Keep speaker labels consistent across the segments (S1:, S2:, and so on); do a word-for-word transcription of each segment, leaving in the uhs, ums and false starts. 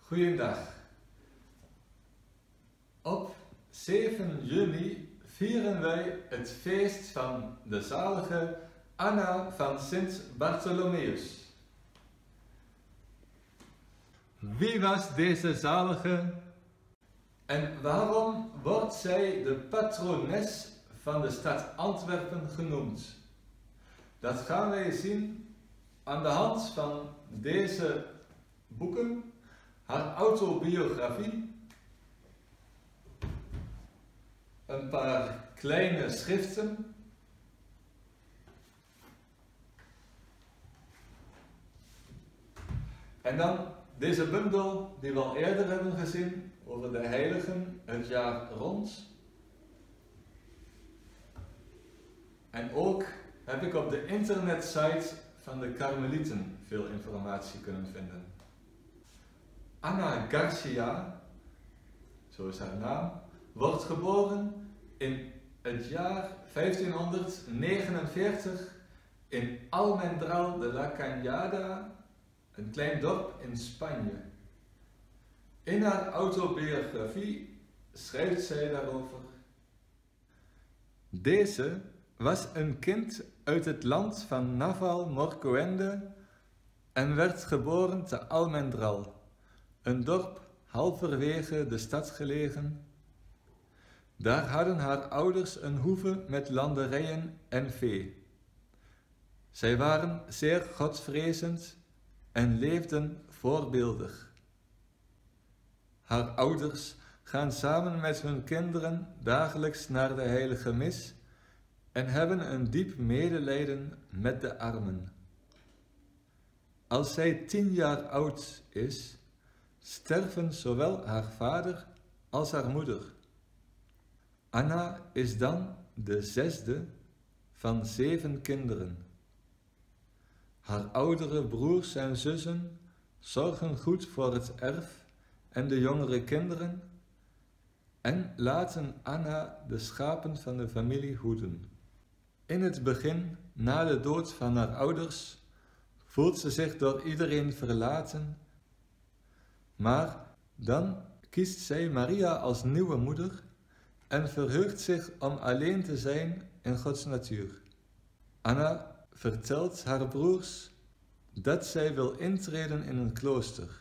S1: Goeiedag. Op zeven juni vieren wij het feest van de zalige Anna van Sint Bartholomeus. Wie was deze zalige en waarom wordt zij de patrones van de stad Antwerpen genoemd? Dat gaan wij zien aan de hand van deze boeken, haar autobiografie, een paar kleine schriften, en dan deze bundel die we al eerder hebben gezien over de heiligen het jaar rond. En ook heb ik op de internetsite van de Karmelieten veel informatie kunnen vinden. Anna Garcia, zo is haar naam, wordt geboren in het jaar vijftienhonderdnegenenveertig in Almendral de la Cañada, een klein dorp in Spanje. In haar autobiografie schrijft zij daarover: Deze was een kind uit het land van Naval-Morcoende en werd geboren te Almendral, een dorp halverwege de stad gelegen. Daar hadden haar ouders een hoeve met landerijen en vee. Zij waren zeer godvrezend en leefden voorbeeldig. Haar ouders gaan samen met hun kinderen dagelijks naar de heilige mis en hebben een diep medelijden met de armen. Als zij tien jaar oud is, sterven zowel haar vader als haar moeder. Anna is dan de zesde van zeven kinderen. Haar oudere broers en zussen zorgen goed voor het erf en de jongere kinderen en laten Anna de schapen van de familie hoeden. In het begin, na de dood van haar ouders, voelt ze zich door iedereen verlaten, maar dan kiest zij Maria als nieuwe moeder en verheugt zich om alleen te zijn in Gods natuur. Anna vertelt haar broers dat zij wil intreden in een klooster.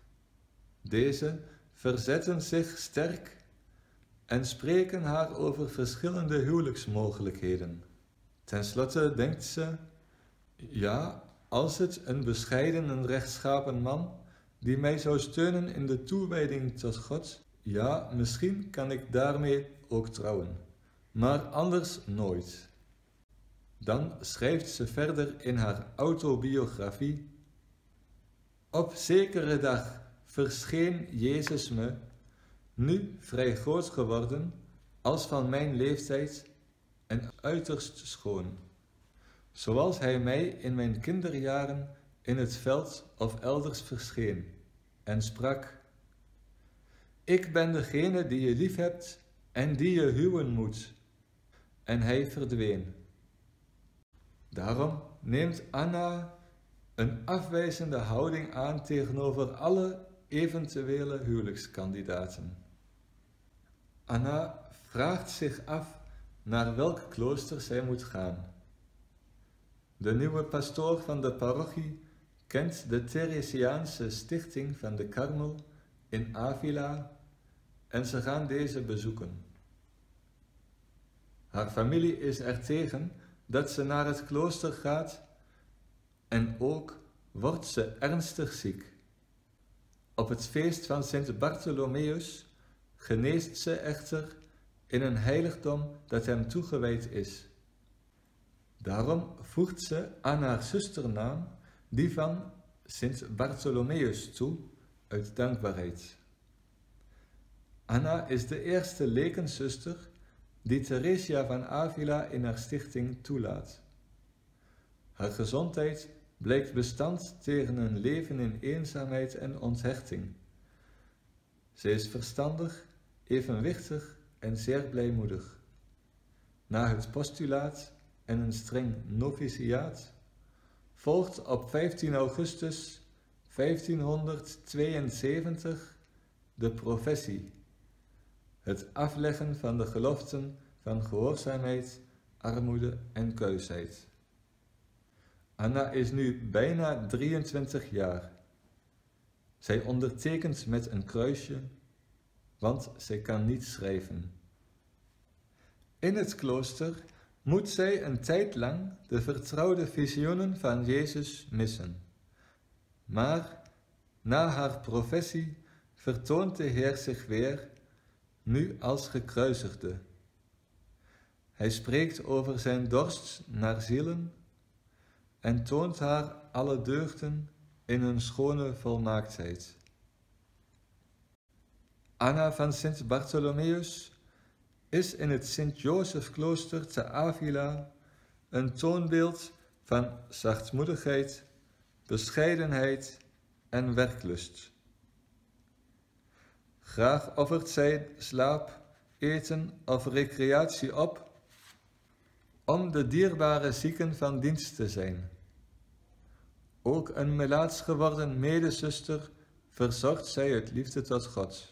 S1: Deze verzetten zich sterk en spreken haar over verschillende huwelijksmogelijkheden. Ten slotte denkt ze: ja, als het een bescheiden en rechtschapen man die mij zou steunen in de toewijding tot God, ja, misschien kan ik daarmee ook trouwen, maar anders nooit. Dan schrijft ze verder in haar autobiografie: Op zekere dag verscheen Jezus me, nu vrij groot geworden, als van mijn leeftijd en uiterst schoon, zoals hij mij in mijn kinderjaren in het veld of elders verscheen, en sprak: Ik ben degene die je lief hebt en die je huwen moet. En hij verdween. Daarom neemt Anna een afwijzende houding aan tegenover alle eventuele huwelijkskandidaten. Anna vraagt zich af naar welk klooster zij moet gaan. De nieuwe pastoor van de parochie kent de Theresiaanse stichting van de Karmel in Avila en ze gaan deze bezoeken. Haar familie is er tegen dat ze naar het klooster gaat en ook wordt ze ernstig ziek. Op het feest van Sint Bartholomeus geneest ze echter in een heiligdom dat hem toegewijd is. Daarom voegt ze aan haar zusternaam die van Sint Bartholomeus toe uit dankbaarheid. Anna is de eerste lekenzuster die Theresia van Avila in haar stichting toelaat. Haar gezondheid blijkt bestand tegen een leven in eenzaamheid en onthechting. Ze is verstandig, evenwichtig en zeer blijmoedig. Na het postulaat en een streng noviciaat volgt op vijftien augustus vijftienhonderdtweeënzeventig de professie, het afleggen van de geloften van gehoorzaamheid, armoede en kuisheid. Anna is nu bijna drieëntwintig jaar. Zij ondertekent met een kruisje, want zij kan niet schrijven. In het klooster moet zij een tijd lang de vertrouwde visioenen van Jezus missen. Maar na haar professie vertoont de Heer zich weer, nu als gekruisigde. Hij spreekt over zijn dorst naar zielen en toont haar alle deugden in hun schone volmaaktheid. Anna van Sint Bartholomeus is in het Sint-Jozef-klooster te Avila een toonbeeld van zachtmoedigheid, bescheidenheid en werklust. Graag offert zij slaap, eten of recreatie op om de dierbare zieken van dienst te zijn. Ook een melaats geworden medezuster verzorgt zij uit liefde tot God.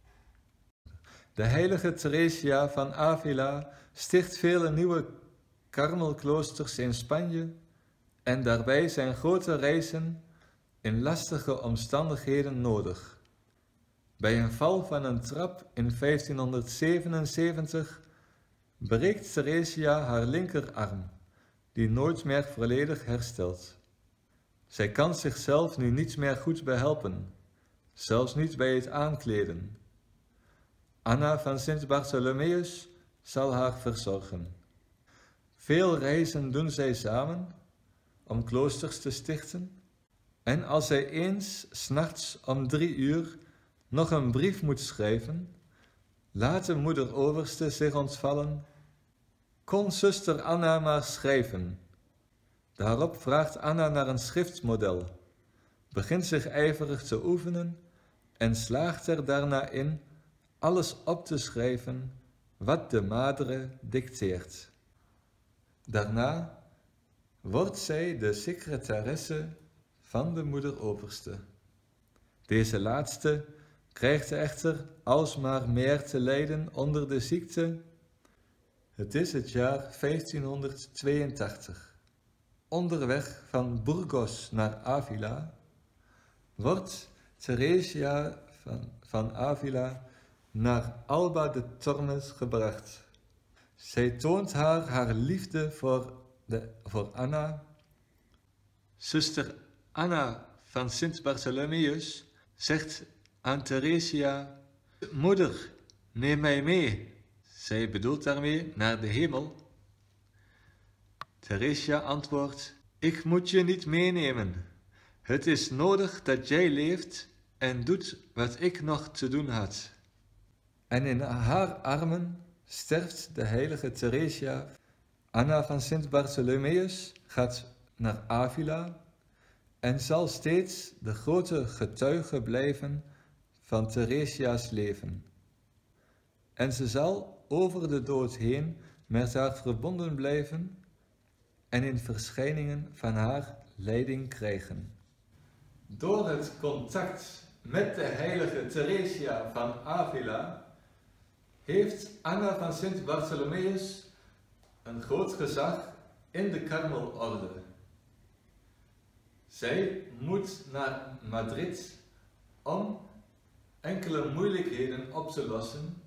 S1: De heilige Theresia van Avila sticht vele nieuwe karmelkloosters in Spanje en daarbij zijn grote reizen in lastige omstandigheden nodig. Bij een val van een trap in vijftienhonderdzevenenzeventig breekt Theresia haar linkerarm, die nooit meer volledig herstelt. Zij kan zichzelf nu niet meer goed behelpen, zelfs niet bij het aankleden. Anna van Sint Bartholomeus zal haar verzorgen. Veel reizen doen zij samen om kloosters te stichten, en als zij eens 's nachts om drie uur nog een brief moet schrijven, laat de moeder overste zich ontvallen: kon zuster Anna maar schrijven. Daarop vraagt Anna naar een schriftmodel, begint zich ijverig te oefenen en slaagt er daarna in alles op te schrijven wat de madre dicteert. Daarna wordt zij de secretaresse van de moeder overste. Deze laatste krijgt echter alsmaar meer te lijden onder de ziekte. Het is het jaar vijftienhonderdtweeëntachtig. Onderweg van Burgos naar Avila wordt Theresia van, van Avila naar Alba de Tormes gebracht. Zij toont haar haar liefde voor, de, voor Anna. Zuster Anna van Sint Bartholomeus zegt aan Theresia: moeder, neem mij mee. Zij bedoelt daarmee naar de hemel. Theresia antwoordt: ik moet je niet meenemen. Het is nodig dat jij leeft en doet wat ik nog te doen had. En in haar armen sterft de heilige Theresia. Anna van Sint Bartholomeus gaat naar Avila en zal steeds de grote getuige blijven van Theresia's leven. En ze zal over de dood heen met haar verbonden blijven en in verschijningen van haar leiding krijgen. Door het contact met de heilige Theresia van Avila heeft Anna van Sint Bartholomeus een groot gezag in de Karmelorde. Zij moet naar Madrid om enkele moeilijkheden op te lossen.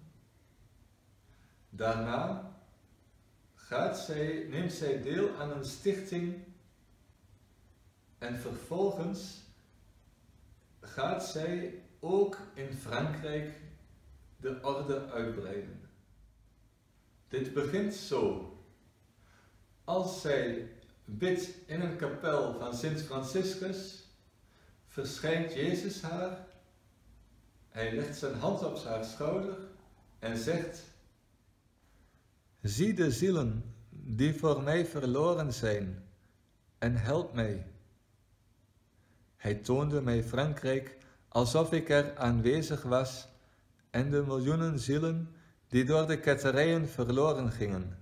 S1: Daarna gaat zij, neemt zij deel aan een stichting en vervolgens gaat zij ook in Frankrijk de orde uitbreiden. Dit begint zo. Als zij bidt in een kapel van Sint Franciscus, verschijnt Jezus haar. Hij legt zijn hand op haar schouder en zegt: zie de zielen die voor mij verloren zijn en help mij. Hij toonde mij Frankrijk alsof ik er aanwezig was en de miljoenen zielen die door de ketterijen verloren gingen.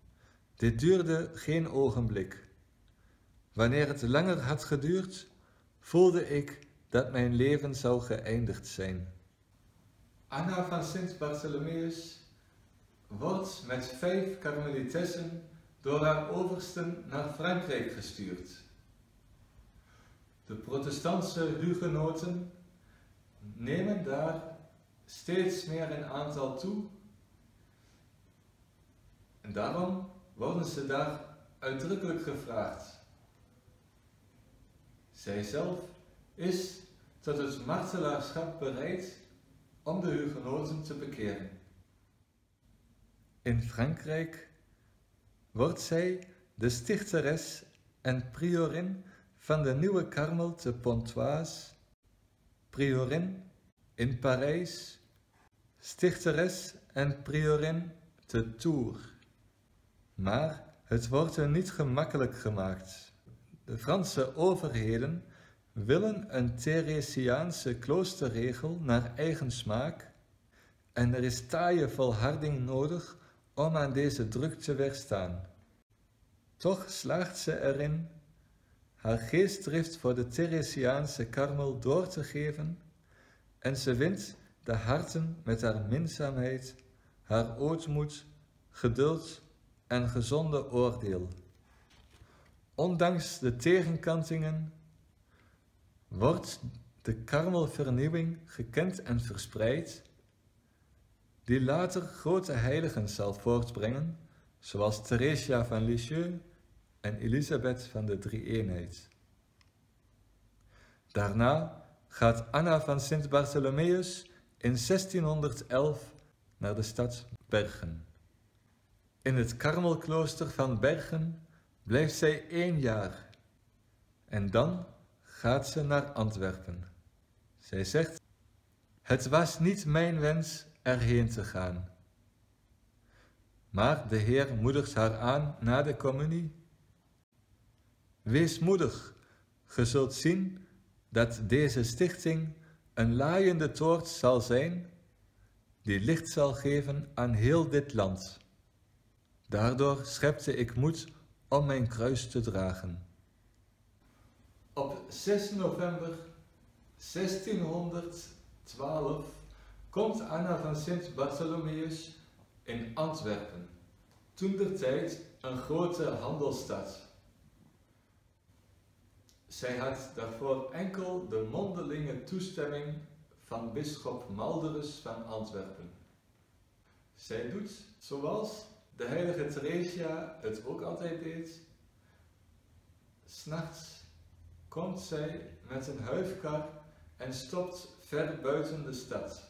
S1: Dit duurde geen ogenblik. Wanneer het langer had geduurd, voelde ik dat mijn leven zou geëindigd zijn. Anna van Sint Bartholomeus wordt met vijf karmelitessen door haar oversten naar Frankrijk gestuurd. De protestantse hugenoten nemen daar steeds meer in aantal toe en daarom worden ze daar uitdrukkelijk gevraagd. Zijzelf is tot het martelaarschap bereid om de hugenoten te bekeren. In Frankrijk wordt zij de stichteres en priorin van de nieuwe karmel te Pontoise, priorin in Parijs, stichteres en priorin te Tours. Maar het wordt er niet gemakkelijk gemaakt. De Franse overheden willen een Theresiaanse kloosterregel naar eigen smaak en er is taaie volharding nodig om aan deze druk te weerstaan. Toch slaagt ze erin haar geestdrift voor de Theresiaanse karmel door te geven en ze wint de harten met haar minzaamheid, haar ootmoed, geduld en gezonde oordeel. Ondanks de tegenkantingen wordt de karmelvernieuwing gekend en verspreid, die later grote heiligen zal voortbrengen, zoals Theresia van Lisieux en Elisabeth van de Drie-eenheid. Daarna gaat Anna van Sint Bartholomeus in zestienhonderdelf naar de stad Bergen. In het Karmelklooster van Bergen blijft zij één jaar en dan gaat ze naar Antwerpen. Zij zegt: het was niet mijn wens erheen te gaan. Maar de Heer moedigt haar aan na de communie. Wees moedig, ge zult zien dat deze stichting een laaiende toort zal zijn, die licht zal geven aan heel dit land. Daardoor schepte ik moed om mijn kruis te dragen. Op zes november zestienhonderdtwaalf komt Anna van Sint Bartholomeus in Antwerpen, toentertijd een grote handelsstad. Zij had daarvoor enkel de mondelinge toestemming van bisschop Malderus van Antwerpen. Zij doet zoals de heilige Theresia het ook altijd deed. 'S Nachts komt zij met een huifkar en stopt ver buiten de stad.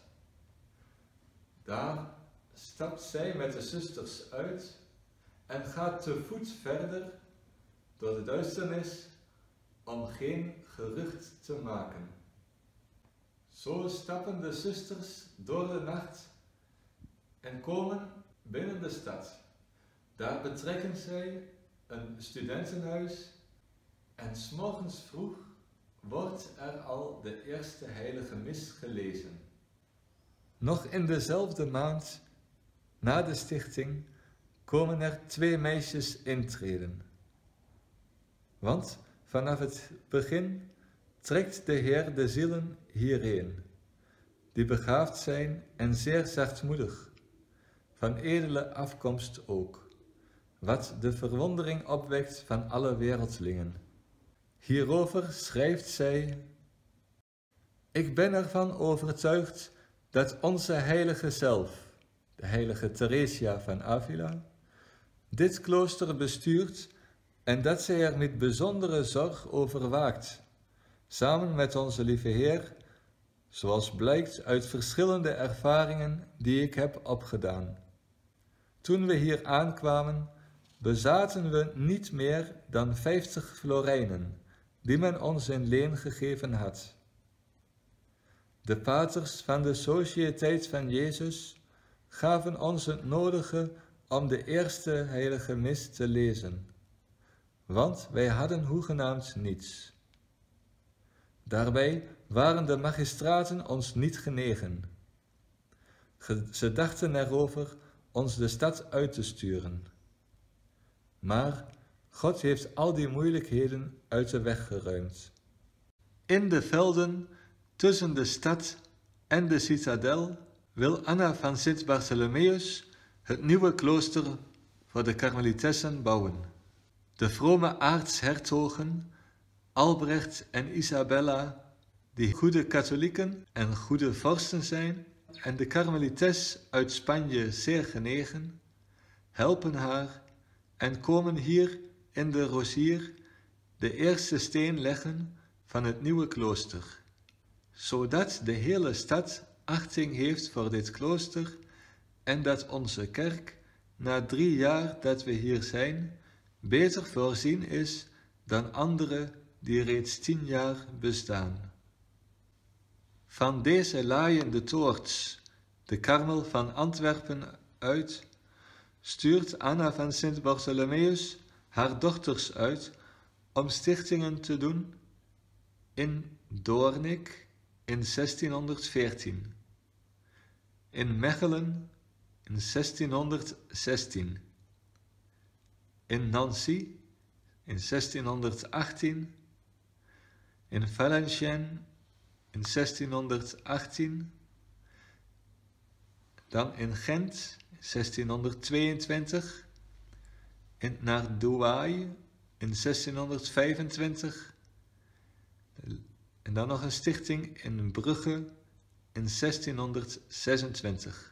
S1: Daar stapt zij met de zusters uit en gaat te voet verder door de duisternis om geen gerucht te maken. Zo stappen de zusters door de nacht en komen binnen de stad. Daar betrekken zij een studentenhuis en 's morgens vroeg wordt er al de eerste heilige mis gelezen. Nog in dezelfde maand, na de stichting, komen er twee meisjes intreden. Want vanaf het begin trekt de Heer de zielen hierheen, die begaafd zijn en zeer zachtmoedig, van edele afkomst ook, wat de verwondering opwekt van alle wereldlingen. Hierover schrijft zij: ik ben ervan overtuigd dat onze heilige zelf, de heilige Theresia van Avila, dit klooster bestuurt en dat zij er met bijzondere zorg over waakt, samen met onze lieve Heer, zoals blijkt uit verschillende ervaringen die ik heb opgedaan. Toen we hier aankwamen, bezaten we niet meer dan vijftig florijnen, die men ons in leen gegeven had. De paters van de Sociëteit van Jezus gaven ons het nodige om de eerste heilige mis te lezen, want wij hadden hoegenaamd niets. Daarbij waren de magistraten ons niet genegen. Ze dachten erover ons de stad uit te sturen. Maar God heeft al die moeilijkheden uit de weg geruimd. In de velden tussen de stad en de citadel wil Anna van Sint Bartholomeus het nieuwe klooster voor de Karmelitessen bouwen. De vrome aartshertogen Albrecht en Isabella, die goede katholieken en goede vorsten zijn, en de Karmelites uit Spanje zeer genegen, helpen haar en komen hier in de Rosier de eerste steen leggen van het nieuwe klooster, zodat de hele stad achting heeft voor dit klooster en dat onze kerk, na drie jaar dat we hier zijn, beter voorzien is dan andere die reeds tien jaar bestaan. Van deze laaien de toorts, de Karmel van Antwerpen uit, stuurt Anna van Sint Bartholomeus haar dochters uit om stichtingen te doen in Doornik in zestienhonderdveertien, in Mechelen in zestienhonderdzestien, in Nancy in zestienhonderdachttien, in Valenciennes in zestienhonderdachttien, dan in Gent in zestienhonderdtweeëntwintig, in naar Douai in zestienhonderdvijfentwintig en dan nog een stichting in Brugge in zestienhonderdzesentwintig.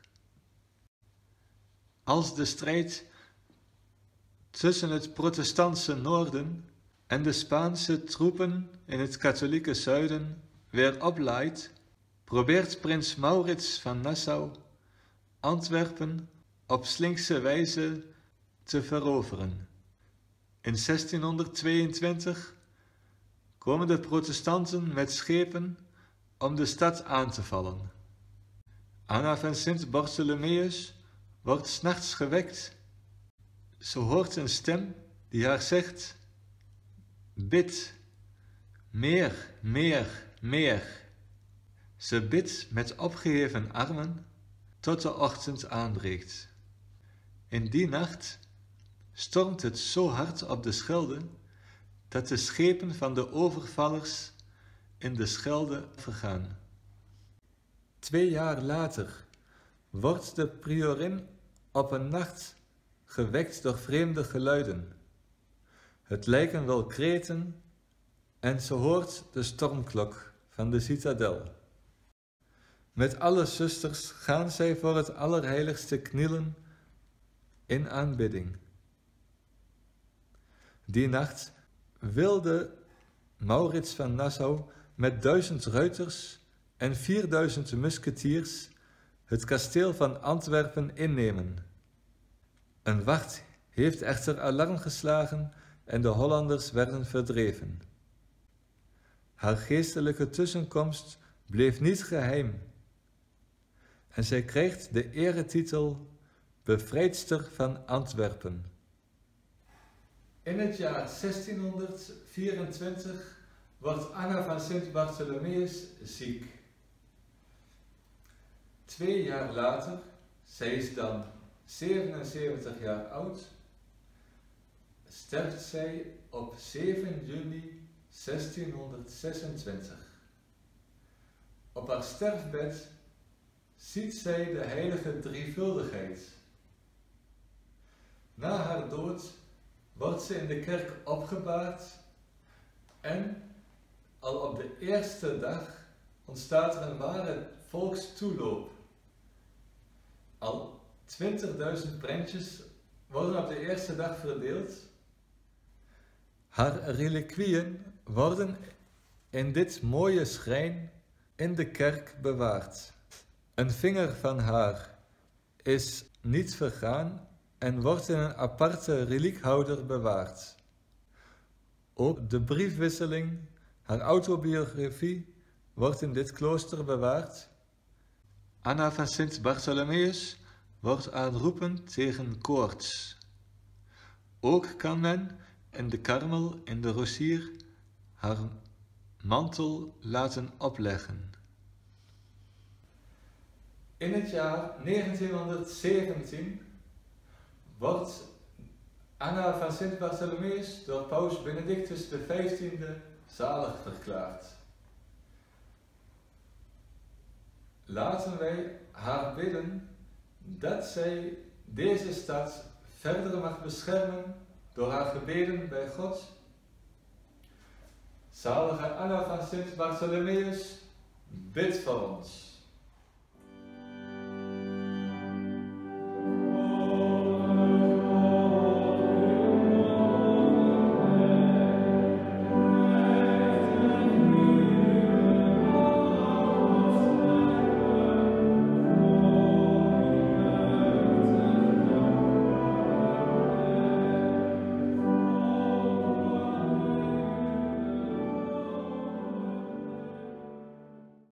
S1: Als de strijd tussen het protestantse noorden en de Spaanse troepen in het katholieke zuiden weer oplaait, probeert prins Maurits van Nassau Antwerpen op slinkse wijze te veroveren. In zestienhonderdtweeëntwintig komen de protestanten met schepen om de stad aan te vallen. Anna van Sint Bartholomeus wordt 's nachts gewekt. Ze hoort een stem die haar zegt: bid, meer, meer, meer. Ze bidt met opgeheven armen tot de ochtend aanbreekt. In die nacht stormt het zo hard op de Schelde dat de schepen van de overvallers in de Schelde vergaan. Twee jaar later wordt de priorin op een nacht gewekt door vreemde geluiden. Het lijken wel kreten en ze hoort de stormklok van de citadel. Met alle zusters gaan zij voor het Allerheiligste knielen in aanbidding. Die nacht wilde Maurits van Nassau met duizend ruiters en vierduizend musketiers het kasteel van Antwerpen innemen. Een wacht heeft echter alarm geslagen en de Hollanders werden verdreven. Haar geestelijke tussenkomst bleef niet geheim en zij krijgt de eretitel bevrijdster van Antwerpen. In het jaar zestienhonderdvierentwintig wordt Anna van Sint Bartholomeus ziek. Twee jaar later, zij is dan zevenenzeventig jaar oud, sterft zij op zeven juni zestienhonderdzesentwintig. Op haar sterfbed ziet zij de heilige drievuldigheid. Na haar dood wordt ze in de kerk opgebaard en al op de eerste dag ontstaat er een ware volkstoeloop. Al twintigduizend prentjes worden op de eerste dag verdeeld. Haar reliquieën worden in dit mooie schrijn in de kerk bewaard. Een vinger van haar is niet vergaan en wordt in een aparte reliekhouder bewaard. Ook de briefwisseling, haar autobiografie, wordt in dit klooster bewaard. Anna van Sint Bartholomeus wordt aanroepend tegen koorts. Ook kan men in de Karmel in de Rosier haar mantel laten opleggen. In het jaar negentienhonderdzeventien wordt Anna van Sint Bartholomeus door paus Benedictus de vijftiende zalig verklaard. laten wij haar bidden dat zij deze stad verder mag beschermen door haar gebeden bij God. Zalige Anna van Sint Bartholomeus, bid voor ons.